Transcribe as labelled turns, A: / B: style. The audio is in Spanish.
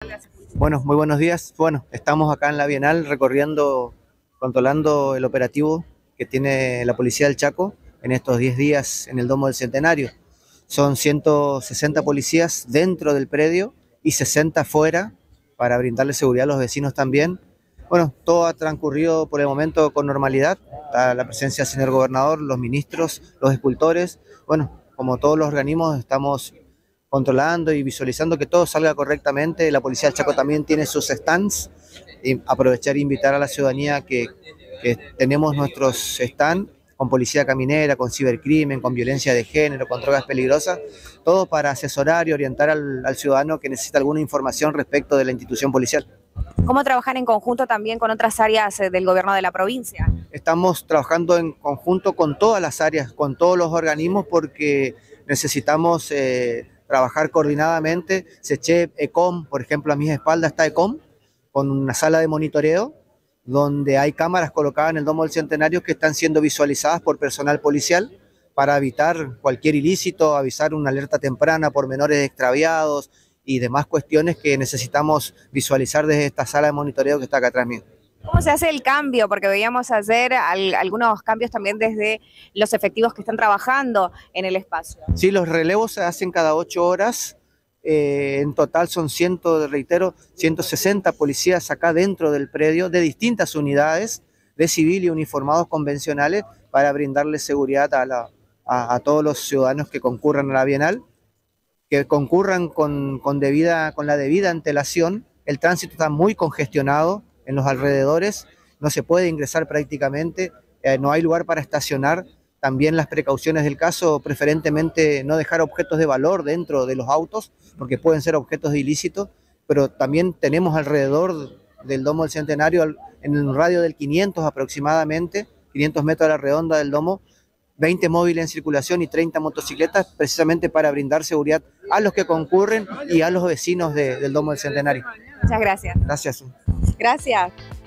A: Bueno, muy buenos días. Bueno, estamos acá en la Bienal recorriendo, controlando el operativo que tiene la Policía del Chaco en estos 10 días en el Domo del Centenario. Son 160 policías dentro del predio y 60 fuera para brindarle seguridad a los vecinos también. Bueno, todo ha transcurrido por el momento con normalidad. Está la presencia del señor gobernador, los ministros, los escultores. Bueno, como todos los organismos estamos controlando y visualizando que todo salga correctamente. La Policía del Chaco también tiene sus stands y aprovechar e invitar a la ciudadanía que tenemos nuestros stands con policía caminera, con cibercrimen, con violencia de género, con drogas peligrosas, todo para asesorar y orientar al ciudadano que necesita alguna información respecto de la institución policial.
B: ¿Cómo trabajar en conjunto también con otras áreas del gobierno de la provincia?
A: Estamos trabajando en conjunto con todas las áreas, con todos los organismos, porque necesitamos trabajar coordinadamente. SECHEP, ECOM, por ejemplo, a mis espaldas está ECOM, con una sala de monitoreo, donde hay cámaras colocadas en el Domo del Centenario que están siendo visualizadas por personal policial para evitar cualquier ilícito, avisar una alerta temprana por menores extraviados y demás cuestiones que necesitamos visualizar desde esta sala de monitoreo que está acá atrás mío.
B: ¿Cómo se hace el cambio? Porque veíamos ayer algunos cambios también desde los efectivos que están trabajando en el espacio.
A: Sí, los relevos se hacen cada 8 horas. En total son 160 policías acá dentro del predio de distintas unidades de civil y uniformados convencionales para brindarle seguridad a todos los ciudadanos que concurran a la Bienal, que concurran con la debida antelación. El tránsito está muy congestionado en los alrededores, no se puede ingresar prácticamente, no hay lugar para estacionar. También las precauciones del caso, preferentemente no dejar objetos de valor dentro de los autos, porque pueden ser objetos de ilícito, pero también tenemos alrededor del Domo del Centenario, en un radio del 500 aproximadamente, 500 metros a la redonda del domo, 20 móviles en circulación y 30 motocicletas, precisamente para brindar seguridad a los que concurren y a los vecinos del Domo del Centenario.
B: Muchas gracias.
A: Gracias.
B: Gracias.